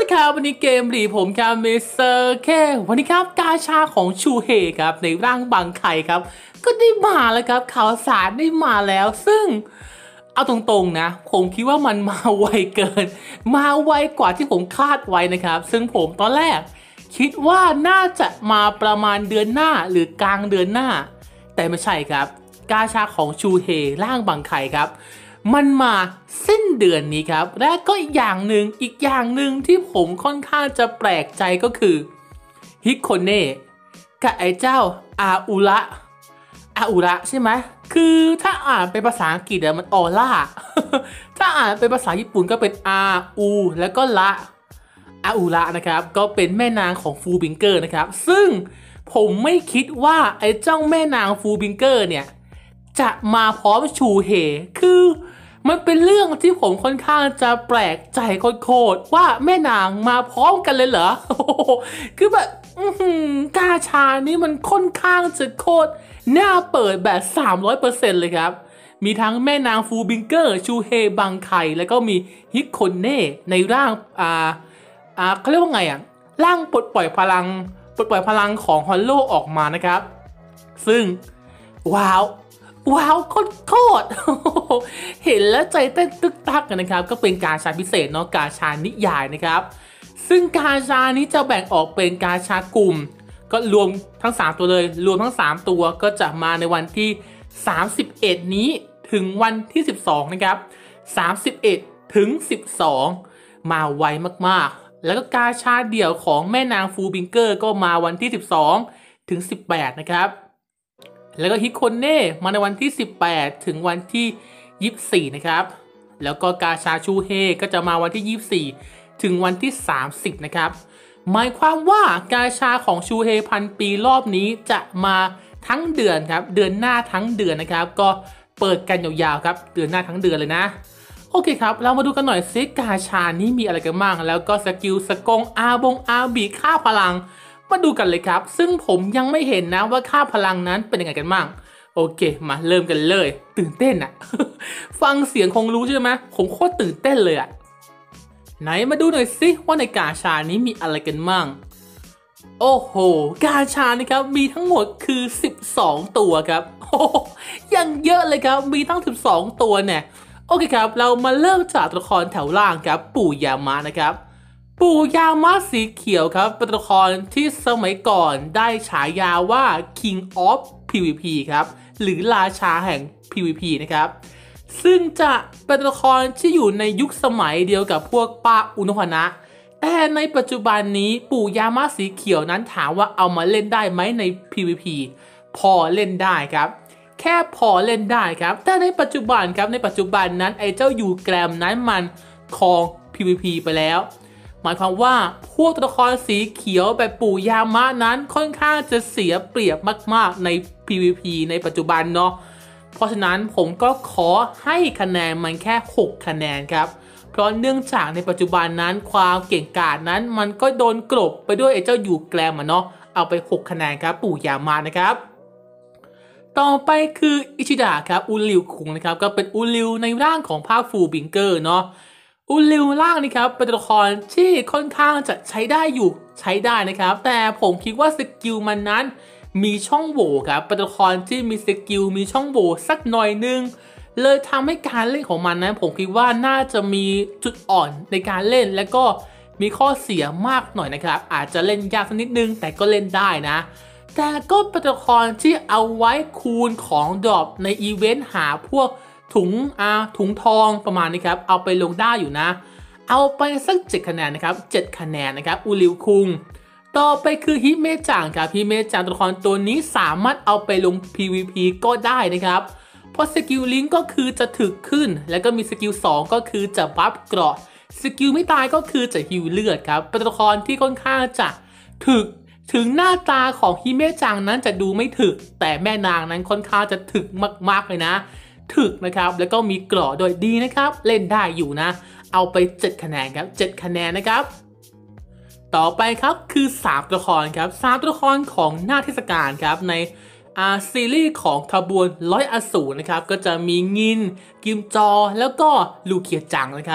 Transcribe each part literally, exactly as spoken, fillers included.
ครับวันนี้เกมรีผมครับมิสเตอร์เควันนี้ครับกาชาของชูเฮครับในร่างบังไข่ครับก็ได้มาแล้วครับข่าวสารได้มาแล้วซึ่งเอาตรงๆนะผมคิดว่ามันมาไวเกินมาไวกว่าที่ผมคาดไว้นะครับซึ่งผมตอนแรกคิดว่าน่าจะมาประมาณเดือนหน้าหรือกลางเดือนหน้าแต่ไม่ใช่ครับกาชาของชูเฮร่างบังไข่ครับมันมาสิ้นเดือนนี้ครับและก็อีกอย่างหนึ่งอีกอย่างหนึ่งที่ผมค่อนข้างจะแปลกใจก็คือฮิโคเน่กับไอ้เจ้าอาอุระอาอุระใช่ไหมคือถ้าอ่านเป็นภาษาอังกฤษอะมันออร่า ถ้าอ่านเป็นภาษาญี่ปุ่นก็เป็นอาอูแล้วก็ระอาอุระนะครับก็เป็นแม่นางของฟูบิงเกอร์นะครับซึ่งผมไม่คิดว่าไอ้เจ้าแม่นางฟูบิงเกอร์เนี่ยจะมาพร้อมชูเฮคือมันเป็นเรื่องที่ผมค่อนข้างจะแปลกใจโคตรๆว่าแม่นางมาพร้อมกันเลยเหรอ คือแบบกาชานี่มันค่อนข้างจะโคตรน่าเปิดแบบ สามร้อยเปอร์เซ็นต์ เลยครับมีทั้งแม่นางฟูบิงเกอร์ชูเฮบังไคแล้วก็มีฮิโคเน่ในร่างอ่าอ่าเขาเรียกว่าไงอ่ะร่างปลดปล่อยพลังปลดปล่อยพลังของฮอลโลออกมานะครับซึ่งว้าวว้าวโคตรเห็นแล้วใจเต้นตึกตักกันนะครับก็เป็นกาชาพิเศษเนาะกาชานิยายนะครับซึ่งกาชานี้จะแบ่งออกเป็นกาชากลุ่มก็รวมทั้งสามตัวเลยรวมทั้งสามตัวก็จะมาในวันที่สามสิบเอ็ดนี้ถึงวันที่สิบสองนะครับสามสิบเอ็ดถึงสิบสองมาไวมากๆแล้วก็กาชาเดี่ยวของแม่นางฟูบิงเกอร์ก็มาวันที่สิบสองถึงสิบแปดนะครับแล้วก็ฮิโคเน่มาในวันที่สิบแปดถึงวันที่ยี่สิบสี่นะครับแล้วก็กาชาชูเฮก็จะมาวันที่ยี่สิบสี่ถึงวันที่สามสิบนะครับหมายความว่ากาชาของชูเฮพันปีรอบนี้จะมาทั้งเดือนครับเดือนหน้าทั้งเดือนนะครับก็เปิดกันยาวๆครับเดือนหน้าทั้งเดือนเลยนะโอเคครับเรามาดูกันหน่อยซิกาชานี้มีอะไรกันบ้างแล้วก็สกิลสกงอาบงอาบีค่าพลังมาดูกันเลยครับซึ่งผมยังไม่เห็นนะว่าค่าพลังนั้นเป็นยังไงกันบ้างโอเคมาเริ่มกันเลยตื่นเต้นอะ ฟังเสียงคงรู้ใช่ไหมผมโคตรตื่นเต้นเลยอะไหนมาดูหน่อยสิว่าในกาชานี้มีอะไรกันบ้างโอ้โหกาชานี่ครับมีทั้งหมดคือสิบสองตัวครับโอ้ยังเยอะเลยครับมีทั้งสิบสองตัวเนี่ยโอเคครับเรามาเริ่มจากตัวละครแถวล่างครับปู่ยามะนะครับปู่ยามะสีเขียวครับเป็นตัวละครที่สมัยก่อนได้ฉายาว่า King of พี วี พี ครับหรือราชาแห่ง พี วี พี นะครับซึ่งจะเป็นตัวละครที่อยู่ในยุคสมัยเดียวกับพวกป้าอุณหนะแต่ในปัจจุบันนี้ปู่ยามะสีเขียวนั้นถามว่าเอามาเล่นได้ไหมใน พี วี พี พอเล่นได้ครับแค่พอเล่นได้ครับแต่ในปัจจุบันครับในปัจจุบันนั้นไอ้เจ้ายูแกรมนั้นมันครอง พี วี พี ไปแล้วหมายความว่าพวกตัวละครสีเขียวแบบปู่ยามะนั้นค่อนข้างจะเสียเปรียบมากๆใน พี วี พี ในปัจจุบันเนาะเพราะฉะนั้นผมก็ขอให้คะแนนมันแค่หกคะแนนครับเพราะเนื่องจากในปัจจุบันนั้นความเก่งกาจนั้นมันก็โดนกลบไปด้วยไอ้เจ้ายูแกรมอะเนาะเอาไปหกคะแนนครับปู่ยามะนะครับต่อไปคืออิชิดะครับอุริวคุงนะครับก็เป็นอุริวในร่างของภาคฟูบิงเกอร์เนาะอุริวร่างนี้ครับเป็นตัวละครที่ค่อนข้างจะใช้ได้อยู่ใช้ได้นะครับแต่ผมคิดว่าสกิลมันนั้นมีช่องโหว่ครับเป็นตัวละครที่มีสกิลมีช่องโหว่สักหน่อยนึงเลยทำให้การเล่นของมันนั้นผมคิดว่าน่าจะมีจุดอ่อนในการเล่นและก็มีข้อเสียมากหน่อยนะครับอาจจะเล่นยากสักนิดนึงแต่ก็เล่นได้นะแต่ก็เป็นตัวละครที่เอาไว้คูณของดรอปในอีเวนต์หาพวกถุงอาถุงทองประมาณนี้ครับเอาไปลงได้อยู่นะเอาไปสักเจ็ดคะแนนนะครับเจ็ดคะแนนนะครับอุริวคุงต่อไปคือฮิเมจังครับฮิเมจังตัวละครตัวนี้สามารถเอาไปลง พี วี พี ก็ได้นะครับเพราะสกิลลิงก์ก็คือจะถึกขึ้นแล้วก็มีสกิลสองก็คือจะบัฟเกราะสกิลไม่ตายก็คือจะฮิวเลือดครับเป็นตัวละครที่ค่อนข้างจะถึกถึงหน้าตาของฮิเมจังนั้นจะดูไม่ถึกแต่แม่นางนั้นค่อนข้างจะถึกมากๆเลยนะถึกนะครับแล้วก็มีเกราะโดยดีนะครับเล่นได้อยู่นะเอาไปเจ็ดคะแนนครับเจ็ดคะแนนนะครับต่อไปครับคือสามตัวละครครับสามตัวละครของหน้าเทศกาลครับในอาซีรีส์ของขบวนร้อยอสูรนะครับก็จะมีงินกิมจอแล้วก็ลูเคียจังนะครับ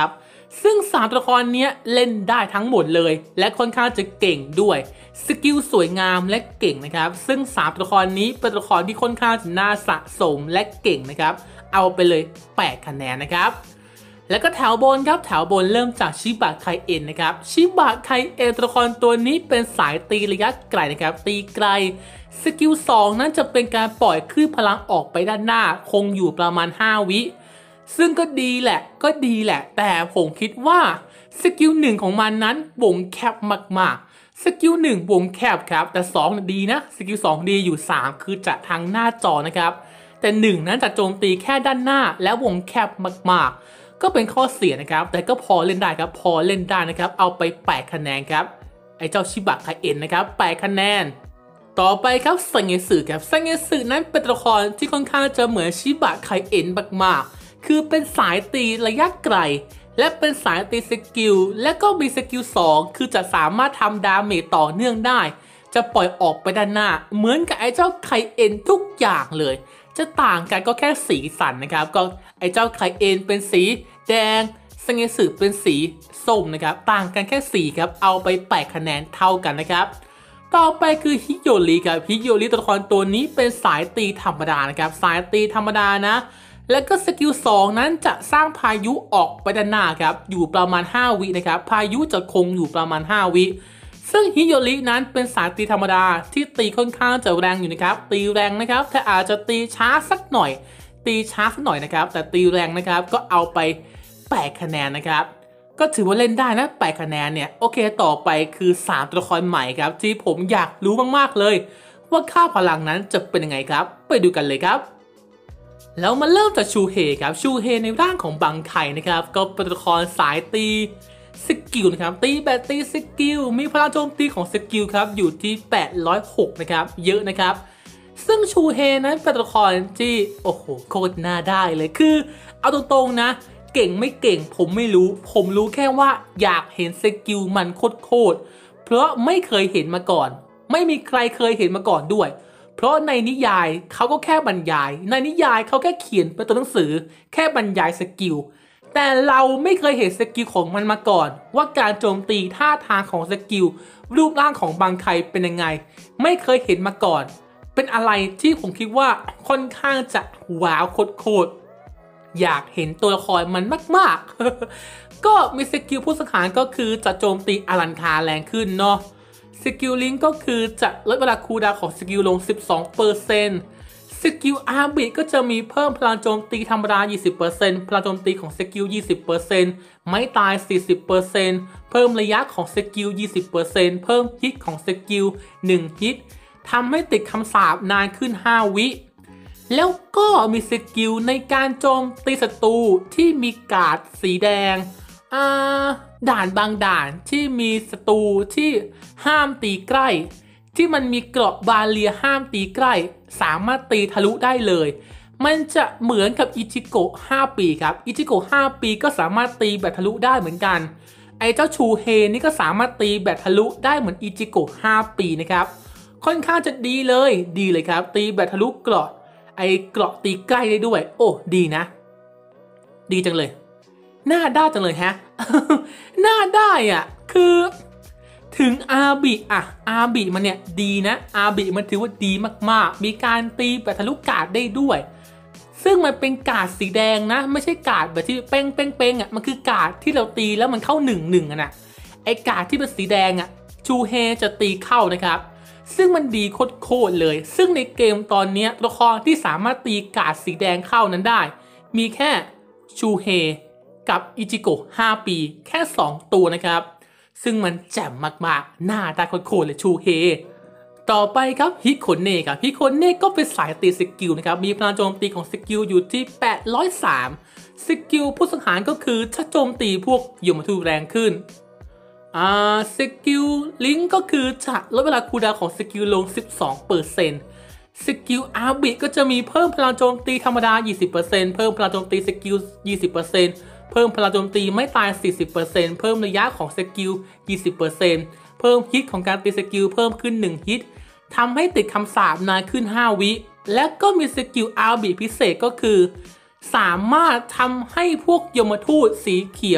ซึ่งสามตัวละครนี้เล่นได้ทั้งหมดเลยและค่อนข้างจะเก่งด้วยสกิลสวยงามและเก่งนะครับซึ่งสามตัวละครนี้เป็นตัวละครที่ค่อนข้างจะน่าสะสมและเก่งนะครับเอาไปเลยแปดคะแนนนะครับแล้วก็แถวบนครับแถวบนเริ่มจากชิบะไคเอ็นนะครับชิบะไคเอ็นตัวละครตัวนี้เป็นสายตีระยะไกลนะครับตีไกลสกิลสองนั้นจะเป็นการปล่อยคลื่นพลังออกไปด้านหน้าคงอยู่ประมาณห้าวิซึ่งก็ดีแหละก็ดีแหละแต่ผมคิดว่าสกิลหนึ่งของมันนั้นวงแคบมากๆสกิลหนึ่งวงแคบครับแต่สองดีนะสกิลสองดีอยู่สามคือจะทางหน้าจอนะครับแต่หนึ่งนั้นจะโจมตีแค่ด้านหน้าและวงแคบมากๆก็เป็นข้อเสียนะครับแต่ก็พอเล่นได้ครับพอเล่นได้นะครับเอาไปแปดคะแนนครับไอ้เจ้าชิบะไคเอ็นนะครับแปดคะแนนต่อไปครับซังเงสึครับซังเงสึนั้นเป็นตัวละครที่ค่อนข้างจะเหมือนชิบะไคเอ็นมากๆคือเป็นสายตีระยะไกลและเป็นสายตีสกิลและก็มีสกิลสองคือจะสามารถทำดาเมจต่อเนื่องได้จะปล่อยออกไปด้านหน้าเหมือนกับไอ้เจ้าไคเอ็นทุกอย่างเลยจะต่างกันก็แค่สีสันนะครับก็ไอ้เจ้าไคเอ็นเป็นสีแดงซังเงสึเป็นสีส้มนะครับต่างกันแค่สีครับเอาไปแปดคะแนนเท่ากันนะครับต่อไปคือฮิโยริครับฮิโยริตัวละครตัวนี้เป็นสายตีธรรมดานะครับสายตีธรรมดานะแล้วก็สกิลสองนั้นจะสร้างพายุออกไปด้านหน้าครับอยู่ประมาณห้าวินะครับพายุจะคงอยู่ประมาณห้าวิซึ่งฮิโยรินั้นเป็นสายตีธรรมดาที่ตีค่อนข้างจะแรงอยู่นะครับตีแรงนะครับแต่อาจจะตีช้าสักหน่อยตีช้าสักหน่อยนะครับแต่ตีแรงนะครับก็เอาไปแปดคะแนนนะครับก็ถือว่าเล่นได้นะแปดคะแนนเนี่ยโอเคต่อไปคือสามตัวละครใหม่ครับที่ผมอยากรู้มากๆเลยว่าค่าพลังนั้นจะเป็นยังไงครับไปดูกันเลยครับแล้วมาเริ่มจากชูเฮครับชูเฮในร่างของบังไคนะครับก็เป็นตัวละครสายตีสกิลนะครับตีแบบตีสกิลมีพลังโจมตีของสกิลครับอยู่ที่แปดร้อยหกนะครับเยอะนะครับซึ่งชูเฮนั้นเป็นตัวละครที่โอ้โหโคตรน่าได้เลยคือเอาตรงๆนะเก่งไม่เก่งผมไม่รู้ผมรู้แค่ว่าอยากเห็นสกิลมันโคตรๆเพราะไม่เคยเห็นมาก่อนไม่มีใครเคยเห็นมาก่อนด้วยเพราะในนิยายเขาก็แค่บรรยายในนิยายเขาแค่เขียนเป็นตัวหนังสือแค่บรรยายสกิลแต่เราไม่เคยเห็นสกิลของมันมาก่อนว่าการโจมตีท่าทางของสกิลรูปร่างของบังไคเป็นยังไงไม่เคยเห็นมาก่อนเป็นอะไรที่ผมคิดว่าค่อนข้างจะว้าวโคตรอยากเห็นตัวละครมันมากๆ ก็มีสกิลผู้สังหารก็คือจะโจมตีอลังคาแรงขึ้นเนาะสกิลลิงก็คือจะลดเวลาคูลดาวน์ของสกิลลง สิบสองเปอร์เซ็นต์ สกิลอาร์บิก็จะมีเพิ่มพลังโจมตีธรรมดา ยี่สิบเปอร์เซ็นต์ พลังโจมตีของสกิล ยี่สิบเปอร์เซ็นต์ ไม้ตาย สี่สิบเปอร์เซ็นต์ เพิ่มระยะของสกิล ยี่สิบเปอร์เซ็นต์ เพิ่มฮิตของสกิล หนึ่งฮิตทำให้ติดคำสาปนานขึ้นห้าวิแล้วก็มีสกิลในการโจมตีศัตรูที่มีการ์ดสีแดงอ่าด่านบางด่านที่มีศัตรูที่ห้ามตีใกล้ที่มันมีเกราะบาเรียห้ามตีใกล้สามารถตีทะลุได้เลยมันจะเหมือนกับอิจิโกะห้าปีครับอิจิโกะห้าปีก็สามารถตีแบบทะลุได้เหมือนกันไอ้เจ้าชูเฮนี่ก็สามารถตีแบบทะลุได้เหมือนอิจิโกะห้าปีนะครับค่อนข้างจะดีเลยดีเลยครับตีแบบทะลุเกราะไอ้เกราะตีใกล้ได้ด้วยโอ้ดีนะดีจังเลยหน้าด้าจังเลยฮะ หน้าได้อ่ะคือถึงอาบิอ่ะอาบิมันเนี่ยดีนะอาบิมันถือว่าดีมากๆมีการตีแบบทะลุกาดได้ด้วยซึ่งมันเป็นกาดสีแดงนะไม่ใช่กาดแบบที่เป้งเป้งเป้งอ่ะมันคือกาดที่เราตีแล้วมันเข้าหนึ่งหนึ่งอ่ะนะไอ้กาดที่เป็นสีแดงอ่ะชูเฮจะตีเข้านะครับซึ่งมันดีโคตรเลยซึ่งในเกมตอนนี้ตัวละครที่สามารถตีกาดสีแดงเข้านั้นได้มีแค่ชูเฮกับอิจิโกะห้าปีแค่สองตัวนะครับซึ่งมันแจ่มมากๆหน้าตาโคตรเลยชูเฮต่อไปครับฮิโคเน่ครับฮิโคเน่ก็เป็นสายตีสกิลนะครับมีพลังโจมตีของสกิลอยู่ที่แปดร้อยสามสกิลผู้สังหารก็คือถ้าโจมตีพวกยมทูตแรงขึ้นอ่าสกิลลิงก็คือจะลดเวลาคูลดาวน์ของสกิลลง สิบสองเปอร์เซ็นต์ สกิลอาร์บิก็จะมีเพิ่มพลังโจมตีธรรมดา ยี่สิบเปอร์เซ็นต์ เพิ่มพลังโจมตีสกิล ยี่สิบเปอร์เซ็นต์ เพิ่มพลังโจมตีไม่ตาย สี่สิบเปอร์เซ็นต์ เพิ่มระยะของสกิล ยี่สิบเปอร์เซ็นต์ เพิ่มฮิตของการตีสกิลเพิ่มขึ้นหนึ่งฮิตทำให้ติดคำสาปนานขึ้นห้าวิและก็มีสกิลอาร์บิพิเศษก็คือสามารถทำให้พวกยมทูตสีเขียว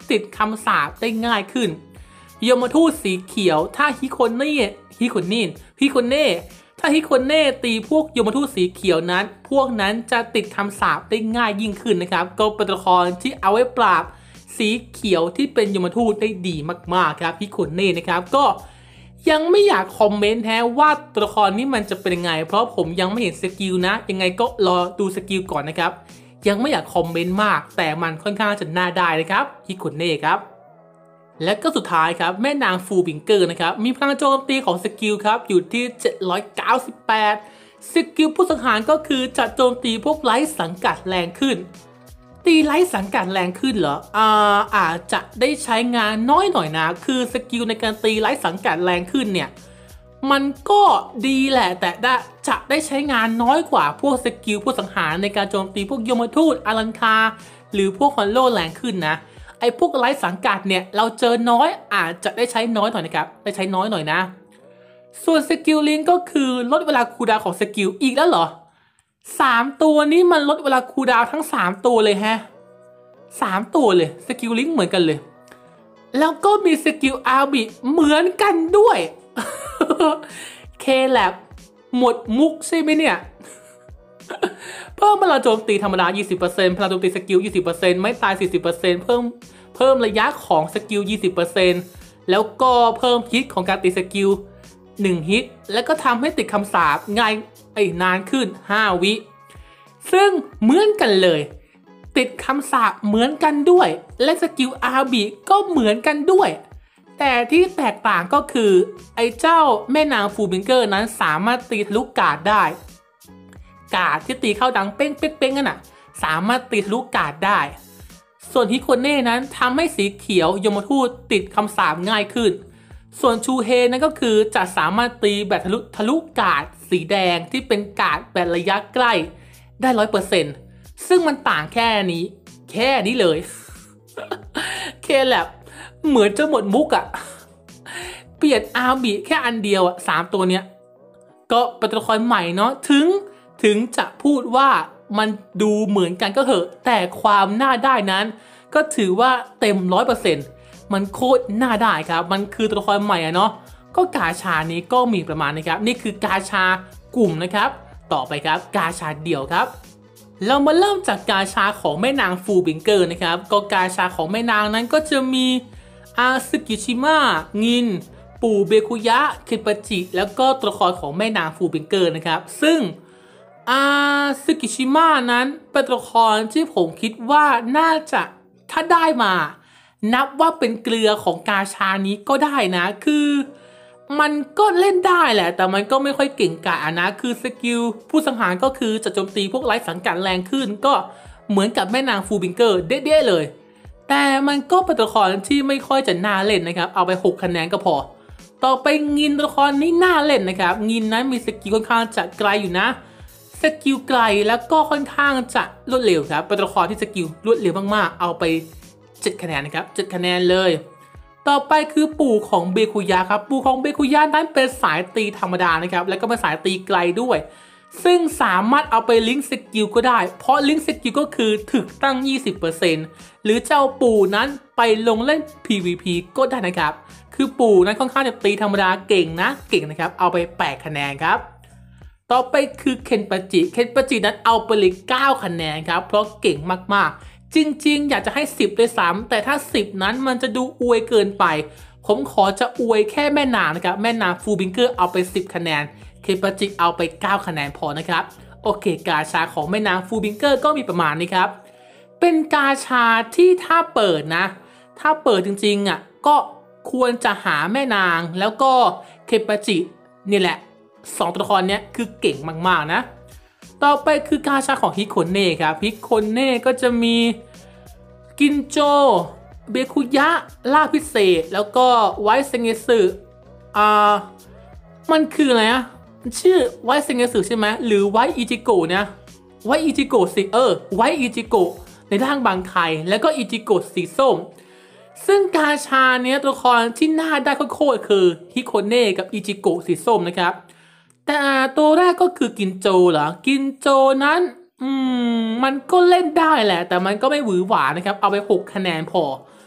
ติดคำสาปได้ง่ายขึ้นยมทูตสีเขียวถ้าฮิโคเน่ฮิโคนินฮิโคเน่ถ้าฮิโคเน่ตีพวกยมทูตสีเขียวนั้นพวกนั้นจะติดคำสาปได้ง่ายยิ่งขึ้นนะครับก็เป็นตัวละครที่เอาไว้ปราบสีเขียวที่เป็นยมทูตได้ดีมากๆครับฮิโคเน่นะครับก็ยังไม่อยากคอมเมนต์แฮะว่าตัวละครนี้มันจะเป็นยังไงเพราะผมยังไม่เห็นสกิลนะยังไงก็รอดูสกิลก่อนนะครับยังไม่อยากคอมเมนต์มากแต่มันค่อนข้างจะน่าได้นะครับฮิโคเน่ครับและก็สุดท้ายครับแม่นางฟูบิงเกอร์นะครับมีพลังโจมตีของสกิลครับอยู่ที่เจ็ดร้อยเก้าสิบแปดสกิลผู้สังหารก็คือจะโจมตีพวกไร้สังกัดแรงขึ้นตีไร้สังกัดแรงขึ้นเหรออ่าอาจจะได้ใช้งานน้อยหน่อยนะคือสกิลในการตีไร้สังกัดแรงขึ้นเนี่ยมันก็ดีแหละแต่จะได้ใช้งานน้อยกว่าพวกสกิลผู้สังหารในการโจมตีพวกยมทูตอารันคาหรือพวกฮอลโลแรงขึ้นนะไอ้พวกไร้สังกัดเนี่ยเราเจอน้อยอาจจะได้ใช้น้อยหน่อยนะครับได้ใช้น้อยหน่อยนะส่วนสกิลลิงก็คือลดเวลาคูลดาวน์ของสกิลอีกแล้วเหรอสามตัวนี้มันลดเวลาคูลดาวน์ทั้งสามตัวเลยฮะสามตัวเลยสกิลลิงเหมือนกันเลยแล้วก็มีสกิลอาร์บิเหมือนกันด้วยเคแลบหมดมุกใช่ไหมเนี่ยเพิ่มพลังโจมตีธรรมดา ยี่สิบเปอร์เซ็นต์ พลังโจมตีสกิล ยี่สิบเปอร์เซ็นต์ ไม่ตาย สี่สิบเปอร์เซ็นต์ เพิ่มเพิ่มระยะของสกิล ยี่สิบเปอร์เซ็นต์ แล้วก็เพิ่มฮิตของการตีสกิลหนึ่งฮิตแล้วก็ทำให้ติดคำสาปง่ายไอ้นานขึ้นห้าวิซึ่งเหมือนกันเลยติดคำสาปเหมือนกันด้วยและสกิลอาร์บีก็เหมือนกันด้วยแต่ที่แตกต่างก็คือไอ้เจ้าแม่นางฟูบิงเกอร์นั้นสามารถตีทะลุกาดได้กาดที่ตีเข้าดังเป้งเป้งเป้งกันอ่ะสามารถตีทะลุกาดได้ส่วนฮิโคเน่นั้นทำให้สีเขียวยมทูตติดคำสาปง่ายขึ้นส่วนชูเฮนั่นก็คือจะสามารถตีแบบทะลุทะลุกาดสีแดงที่เป็นกาดแบบระยะใกล้ได้ร้อยเปอร์เซ็นต์ซึ่งมันต่างแค่นี้แค่นี้เลย เคแลบเหมือนจะหมดมุกอะเปลี่ยนอาร์บีแค่อันเดียวอะสามตัวเนี้ยก็เป็นตัวละครใหม่เนาะถึงถึงจะพูดว่ามันดูเหมือนกันก็เหอะแต่ความน่าได้นั้นก็ถือว่าเต็มร้อยเปอร์เซ็นต์มันโคตรน่าได้ครับมันคือตัวละครใหม่อะเนาะก็กาชานี้ก็มีประมาณนะครับนี่คือกาชากลุ่มนะครับต่อไปครับกาชาเดี่ยวครับเรามาเริ่มจากกาชาของแม่นางฟูบิงเกอร์นะครับก็กาชาของแม่นางนั้นก็จะมีอาซึกิชิมะงินปู่เบคุยะคิปาจิแล้วก็ตัวละครของแม่นางฟูบิงเกอร์นะครับซึ่งอาซึกิชิมะนั้นเป็นตัวละครที่ผมคิดว่าน่าจะถ้าได้มานับว่าเป็นเกลือของกาชานี้ก็ได้นะคือมันก็เล่นได้แหละแต่มันก็ไม่ค่อยเก่งกาจนะคือสกิลผู้สังหารก็คือจะโจมตีพวกไร้สังกัดแรงขึ้นก็เหมือนกับแม่นางฟูบิงเกอร์เด๊ะๆเลยแต่มันก็เป็นตัวละครที่ไม่ค่อยจะน่าเล่นนะครับเอาไปหกคะแนนก็พอต่อไปงินตัวละครนี้น่าเล่นนะครับงินนั้นมีสกิลค่อนข้างจะไกลอยู่นะสกิลไกลแล้วก็ค่อนข้างจะรวดเร็วครับเป็นตัวละครที่สกิลรวดเร็วมากๆเอาไปเจ็ดคะแนนนะครับเจ็ดคะแนนเลยต่อไปคือปู่ของเบคุยะครับปู่ของเบคุยะนั้นเป็นสายตีธรรมดานะครับแล้วก็เป็นสายตีไกลด้วยซึ่งสามารถเอาไปลิงก์สกิลก็ได้เพราะลิงก์สกิลก็คือถึกตั้ง ยี่สิบเปอร์เซ็นต์ หรือเจ้าปู่นั้นไปลงเล่น พี วี พี ก็ได้นะครับคือปู่นั้นค่อนข้างจะตีธรรมดาเก่งนะเก่งนะครับเอาไปแปดคะแนนครับต่อไปคือเคนปาจิเคนปาจินั้นเอาไปเลยเก้าคะแนนครับเพราะเก่งมากๆจริงๆอยากจะให้สิบด้วยซ้ำแต่ถ้าสิบนั้นมันจะดูอวยเกินไปผมขอจะอวยแค่แม่นางนะครับแม่นางฟูบิงเกอร์เอาไปสิบคะแนนเคปาจิเอาไปเก้าคะแนนพอนะครับโอเคกาชาของแม่นางฟูบิงเกอร์ก็มีประมาณนี้ครับเป็นกาชาที่ถ้าเปิดนะถ้าเปิดจริงๆอ่ะก็ควรจะหาแม่นางแล้วก็เคปาจินี่แหละสองตัวละครเนี้ยคือเก่งมากๆนะต่อไปคือกาชาของฮิโคเน่ครับฮิโคเน่ก็จะมีกินโจเบคุยะล่าพิเศษแล้วก็ไวเซงเงสึอ่ามันคืออะไรอะชื่อไวเซงเงสึใช่ไหมหรือไวอิจิโกะเนี่ยไวอิจิโกะสิเออไวอิจิโกะในร่างบางไคแล้วก็อิจิโกะสีส้มซึ่งกาชาเนี้ยตัวละครที่น่าได้โคตรคือฮิโคเน่กับอิจิโกะสีส้มนะครับแต่ตัวแรกก็คือกินโจเหรอกินโจนั้นอืมมันก็เล่นได้แหละแต่มันก็ไม่หวือหวานะครับเอาไปหกคะแนนพอ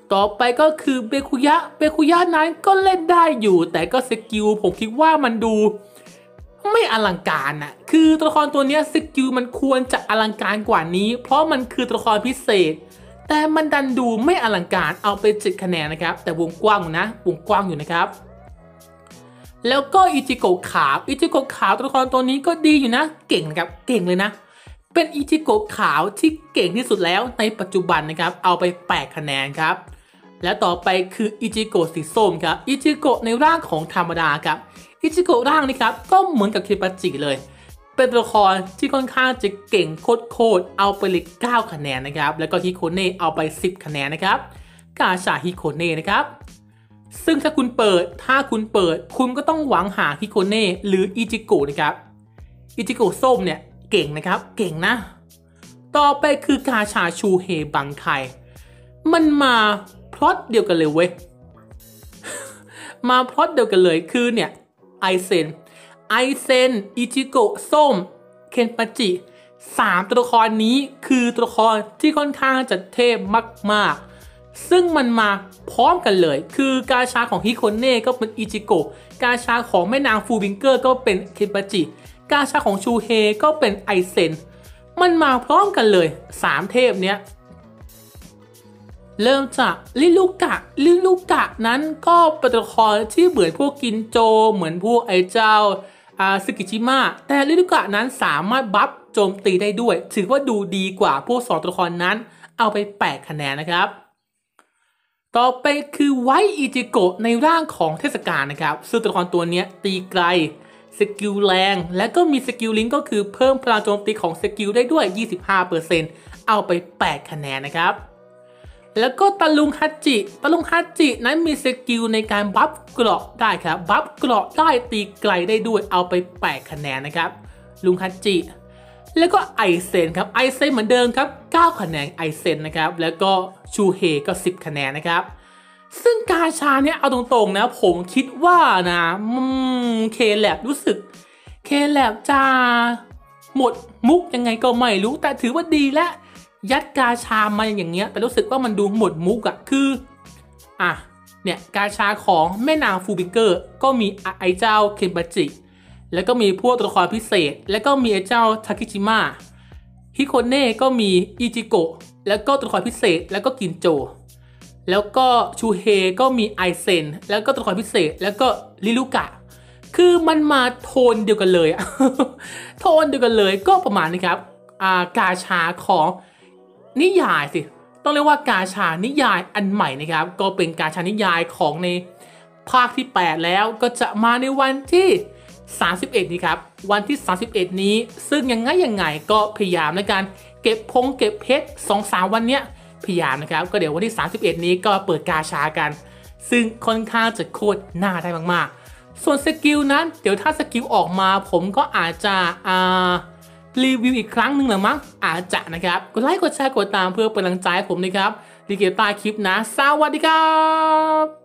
ต่อไปก็คือเบคุยะเบคุยะนั้นก็เล่นได้อยู่แต่ก็สกิลผมคิดว่ามันดูไม่อลังการน่ะคือตัวละครตัวนี้สกิลมันควรจะอลังการกว่านี้เพราะมันคือตัวละครพิเศษแต่มันดันดูไม่อลังการเอาไปเจ็ดคะแนนนะครับแต่วงกว้างนะวงกว้างอยู่นะครับแล้วก็อิจิโกะขาวอิจิโกะขาวตัวละครตัวนี้ก็ดีอยู่นะเก่งนะครับเก่งเลยนะเป็นอิจิโกะขาวที่เก่งที่สุดแล้วในปัจจุบันนะครับเอาไปแปดคะแนนครับและต่อไปคืออิจิโกะสีส้มครับอิจิโกะในร่างของธรรมดาครับอิจิโกะร่างนี้ครับก็เหมือนกับเคปาจิเลยเป็นตัวละครที่ค่อนข้างจะเก่งโคตรๆเอาไปเลยเก้าคะแนนนะครับแล้วก็ฮิโคเน่เอาไปสิบคะแนนนะครับกาชาฮิโคเน่นะครับซึ่งถ้าคุณเปิดถ้าคุณเปิดคุณก็ต้องหวังหาฮิโคเน่หรืออิจิโกะนะครับอิจิโกะส้มเนี่ยเก่งนะครับเก่งนะต่อไปคือกาชาชูเฮบังไคมันมาพล็อตเดียวกันเลยเว้ย มาพล็อตเดียวกันเลยคือเนี่ยไอเซนไอเซนอิจิโกะส้มเคนปาจิสามตัวละครนี้คือตัวละครที่ค่อนข้างจะเทพมากๆซึ่งมันมาพร้อมกันเลยคือกาชาของฮิโคเน่ก็เป็นอิจิโกะกาชาของแม่นางฟูบิงเกอร์ก็เป็นเคนปาจิกาชาของชูเฮก็เป็นไอเซนมันมาพร้อมกันเลยสามเทพเนี้ยเริ่มจากลิลูกะลิลูกะนั้นก็เป็นตัวละครที่เหมือนพวกกินโจเหมือนพวกไอเจ้าอาซึกิจิมะแต่ลิลูกะนั้นสามารถบัฟโจมตีได้ด้วยถือว่าดูดีกว่าพวกสองตัวละครนั้นเอาไปแปดคะแนนนะครับต่อไปคือไวอิจิโกะในร่างของเทศกาลนะครับซึ่งตัวละครตัวนี้ตีไกลสกิลแรงและก็มีสกิลลิงก์ก็คือเพิ่มพลังโจมตีของสกิลได้ด้วย ยี่สิบห้าเปอร์เซ็นต์ เอาไปแปดคะแนนนะครับแล้วก็ตะลุงฮัจิตะลุงฮัจินั้นมีสกิลในการบัฟเกราะได้ครับบัฟเกราะได้ตีไกลได้ด้วยเอาไปแปดคะแนนนะครับลุงฮัจิแล้วก็ไอเซนครับไอเซนเหมือนเดิมครับเก้าคะแนนไอเซนนะครับแล้วก็ชูเฮก็สิบคะแนนนะครับซึ่งกาชาเนี่ยเอาตรงๆนะผมคิดว่านะเคแลบรู้สึกเคแลบจะหมดมุกยังไงก็ไม่รู้แต่ถือว่าดีและยัดกาชามาอย่างเงี้ยแต่รู้สึกว่ามันดูหมดมุกอะคืออ่ะเนี่ยกาชาของแม่นางฟูบิงเกอร์ก็มีไอเจ้าเคนปาจิแล้วก็มีพวกตัวละครพิเศษแล้วก็มีไอเจ้าทาคิจิมะฮิโคเน่ก็มีอิจิโกะแล้วก็ตัวละครพิเศษแล้วก็กินโจแล้วก็ชูเฮก็มีไอเซนแล้วก็ตัวละครพิเศษแล้วก็ลิลูกะคือมันมาโทนเดียวกันเลยอะ โทนเดียวกันเลยก็ประมาณนี้ครับอ่ากาชาของนิยายสิต้องเรียกว่ากาชานิยายอันใหม่นะครับก็เป็นกาชานิยายของในภาคที่แปดแล้วก็จะมาในวันที่สามสิบเอ็ดนี้ครับวันที่สามสิบเอ็ดนี้ซึ่งยังไงยังไงก็พยายามในการเก็บพงเก็บเพชร สองถึงสาม วันเนี้ยพยายามนะครับก็เดี๋ยววันที่สามสิบเอ็ดนี้ก็เปิดกาชากันซึ่งค่อนข้างจะโคตรน่าได้มากๆส่วนสกิลนั้นเดี๋ยวถ้าสกิลออกมาผมก็อาจจะอ่ารีวิวอีกครั้งหนึ่งหรือมั้งอาจจะนะครับกดไลค์กดแชร์กดตามเพื่อเป็นกำลังใจให้ผมนะครับดีเกตใต้คลิปนะสวัสดีครับ